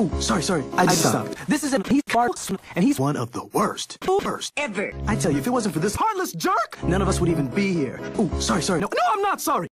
Ooh, sorry. I just stopped. This is he's and he's one of the worst ever. I tell you, if it wasn't for this heartless jerk, none of us would even be here. Ooh, sorry. No, I'm not sorry.